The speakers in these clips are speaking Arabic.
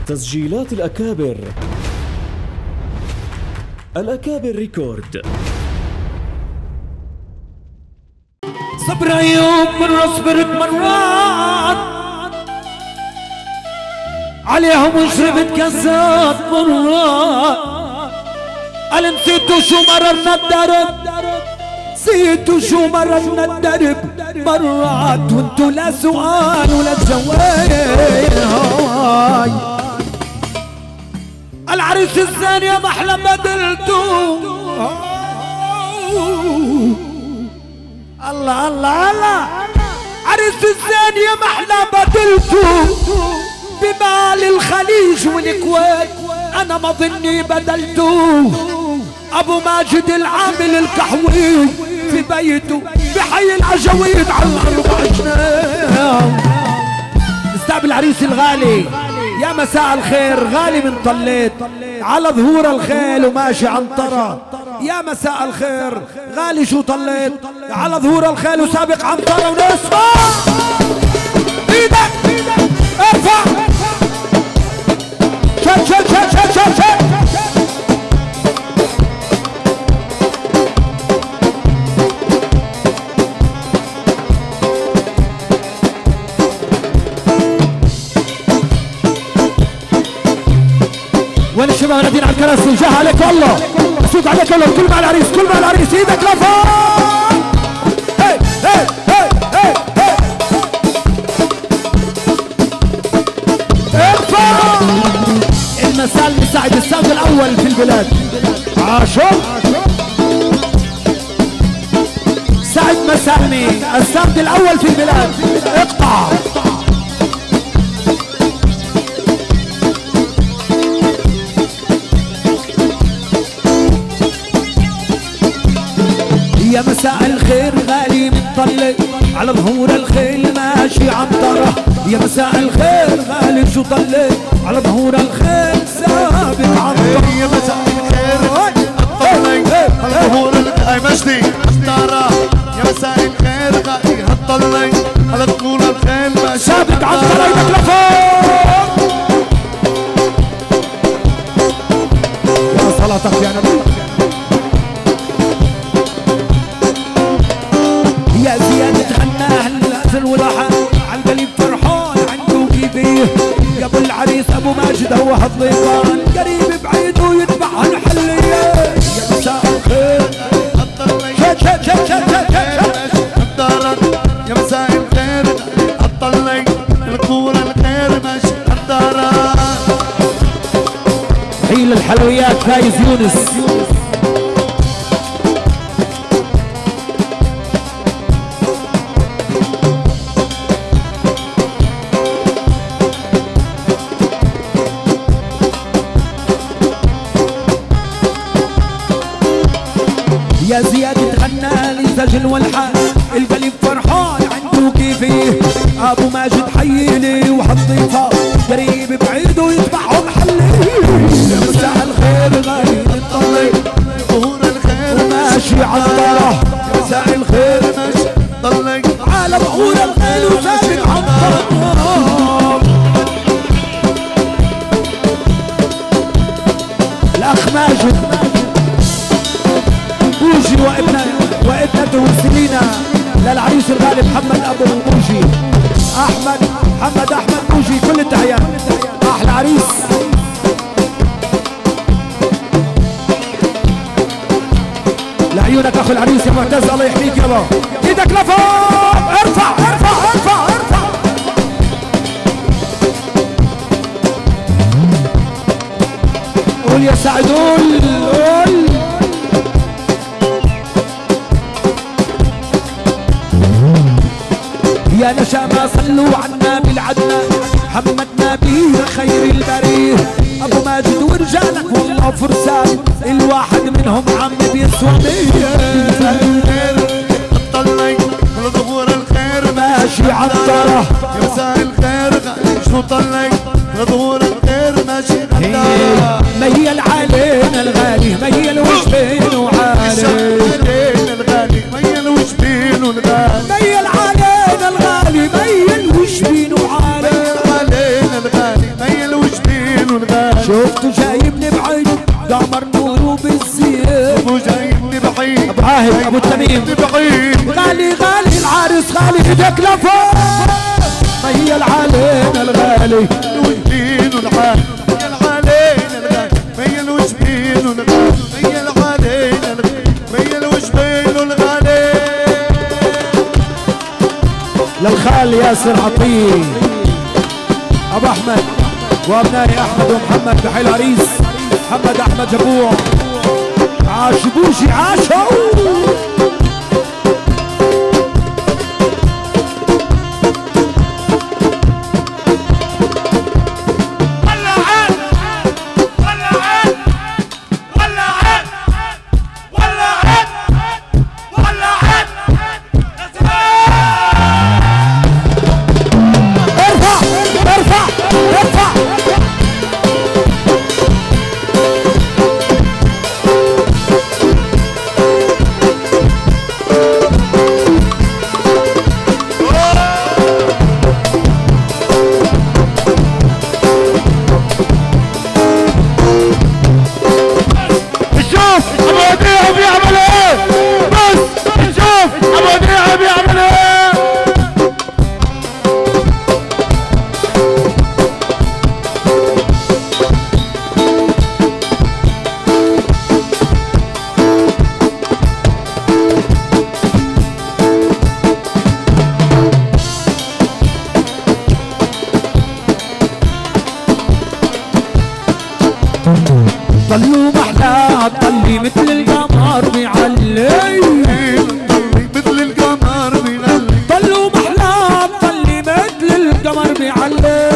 تسجيلات الأكابر. الأكابر ريكورد. صبر أيوب مرة صبرت مرات عليهم وشربت كاسات مرات. قال نسيتوا شو مررنا الدرب، نسيتوا شو مررنا الدرب مرات، وانتوا لا سؤال ولا جواب. العريس الثانية محلى بدلتو. الله الله الله، عريس الثانية محلى بدلتو بمال الخليج والكويت. انا ما ظني بدلتو ابو ماجد العامل الكحوي في بيته بحي العجويد على الاربع جنيه. نستقبل العريس الغالي، يا مساء الخير، غالي من طليت على ظهور الخيل وماشي عنطرة. يا مساء الخير، غالي شو طليت على ظهور الخيل وسابق عنطرة. ونسمع ايدك ارفع شد شد شد شد شد شد. وين الشباب نادين على الكراسي؟ جاه عليك والله، سوق عليك والله، كل مع العريس، كل مع العريس، ايدك لفوق. هي هي هي هي هي ارفع. المساء المساعد الساق الاول في البلاد عاشور سعد مسامي، الساق الاول في البلاد. اقطع يا مساء الخير، غالي مطلق على ظهور الخيل ماشي عنطرة. يا مساء الخير، غالي شو طلق على ظهور الخيل سابق عنطرة. يا مساء الخير، هطلق على ظهور الخيل مجدي عنطرة. يا مساء الخير، غالي هطلق على ظهور الخيل ماشي سابق عنطرة. ايدك لفوق يا صلاتك يا نبي. يا زياد تغناه الأزل واللحن عالقلب فرحان عنده كيفيه. يا ابو العريس ابو ماجد هو هالضيفان قريب بعيد ويتبع هالحليه. يا مساء الخير، شد شد شد شد شد هالدارت. يا مساء الخير، هطلق الكورة الخير ماشي هالدارت. حيل الحلويات فايز يونس. يا زياد تغنى لي سجل والحان القلب فرحان عنده كيفيه. ابو ماجد حييلي وحضيفه قريب بعيد ويتبعهم حليه. يا مساء الخير، غالي مطلق ظهور الخير وماشي عنطرة. يا مساء الخير، ماشي طلق على ظهور الخيل وسابق عنطرة. الاخ ماجد بوجي وابنته سيلينا للعريس الغالي محمد ابو بوجي. محمد بوجي، كل التحيات، احلى عريس. لعيونك اخو العريس يا معتز، الله يحميك يابا. ايدك لفوق، ارفع ارفع ارفع ارفع. قول يا سعد، قول قول. يا نشامة صلوا عنا بالعدنا، حمدنا به خير البريه. ابو ماجد ورجالك والله فرسان، الواحد منهم عم بيسوى 100. هطلق على ظهور الخير ماشي عنطرة. يا مساء الخير، غالي شو طلق على ظهور الخير ماشي عنطرة. ميل علينا الغالي، ميل وجبين وعالي. الغالي ميل وجبين والغالي، ميل علينا الغالي، ميل وجبين وعالي. ميل علينا الغالي ميل وجبين بعيد غالي غالي العرس غالي ايدك لفوق ميل علينا الغالي وجبين والعالي ميل علينا الغالي ميل وجبين والغالي ميل علينا الغالي ميل وجبين والغالي للخال ياسر عطيه ابو احمد وابنائي احمد ومحمد بحي العريس محمد احمد جبوع عاشوا بوشي عاشوا طلوا محلاه طلي مثل القمر بيعلي طلي مثل القمر بيعلي طلوا محلاه طلي مثل القمر بيعلي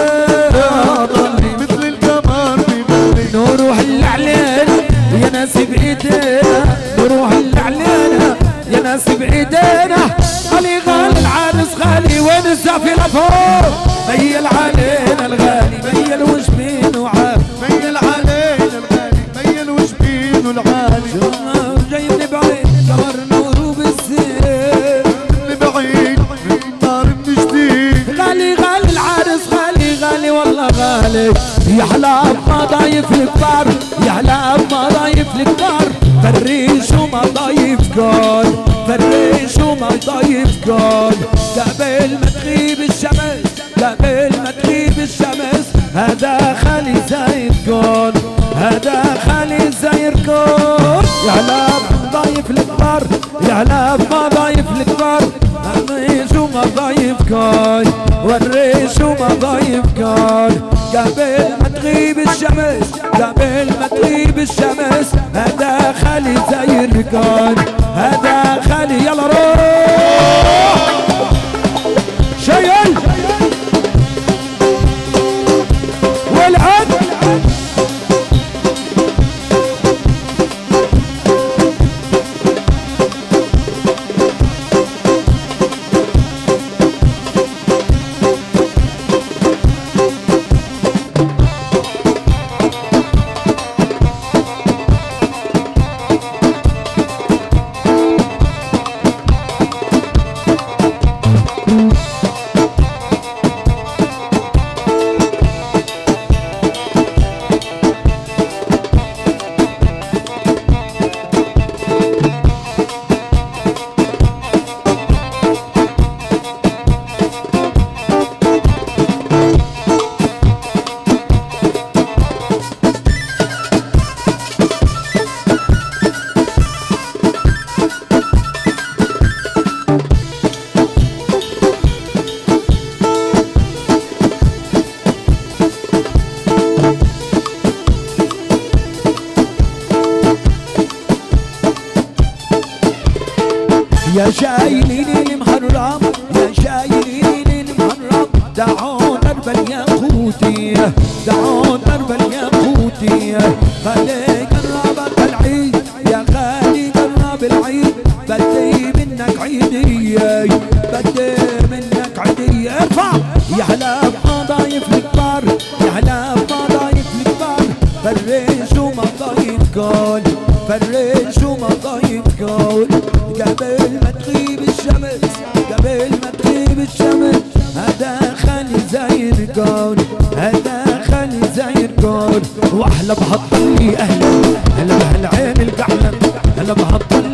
طلي مثل القمر بيعلي نروح اللعلينا يا ناس بايدينا نروح اللعلينا يا ناس بايدينا غالي غالي العرس غالي وين الزافي لفوق ميل علينا الغالي ميل وجبين وعاد ميل علينا الغالي ميل وجبين والعالي جايبني بعيد قمر نوره بالزين بعيد من النار من جديد غالي غالي العرس غالي غالي والله غالي يحلى بمضايف الكبار يحلى بمضايف الكبار فريش ومضايف كون فريش ومضايف كون قبل ما تغيب الشمس قبل ما تغيب الشمس هذا خالي زايد كون هذا خالي زاير كون يحلى بمضايف الكبار يحلى بمضايف الكبار الريش ومضايف كون والريش ومضايف كون قبل ما تغيب الشمس قبل ما تغيب الشمس هذا خالي زاير كون هذا خالي يلا روح شيل والعد يا شايلين المحرم يا شايلين المحرم دعوا درب الياقوتي دعوا درب الياقوتي خلي قربت العيد يا غالي قرب العيد بدي منك عيدي بدي منك عيدي ارفع يحلى بمضايف الكبار يحلى بمضايف الكبار فريش ومضايف كون فريش ومضايف كون قبل ما تغيب الشمس قبل ما تغيب الشمس هذا خالي زاير كون هذا خالي زاير كون واحلى بحط لي اهلا هلا بهالعين الكحلة هلا بحط